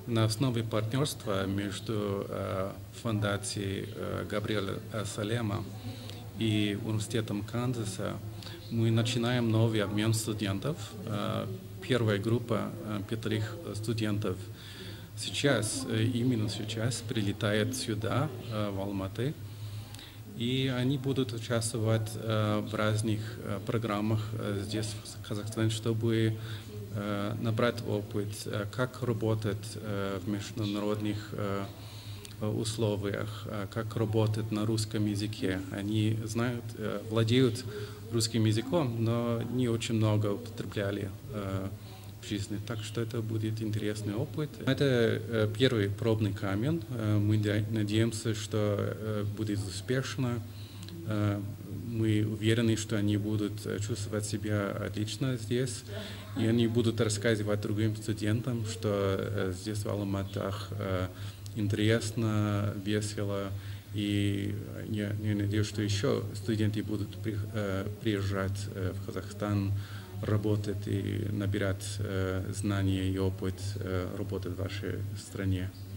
На основе партнерства между фондацией Габриэля Салема и университетом Канзаса мы начинаем новый обмен студентов. Первая группа 5 студентов именно сейчас прилетает сюда, в Алматы, и они будут участвовать в разных программах здесь, в Казахстане, чтобы набрать опыт, как работать в международных условиях, как работать на русском языке. Они знают, владеют русским языком, но не очень много употребляли в жизни. Так что это будет интересный опыт. Это первый пробный камень. Мы надеемся, что будет успешно. Мы уверены, что они будут чувствовать себя отлично здесь, и они будут рассказывать другим студентам, что здесь в Алматах интересно, весело, и я надеюсь, что еще студенты будут приезжать в Казахстан, работать и набирать знания и опыт работы в вашей стране.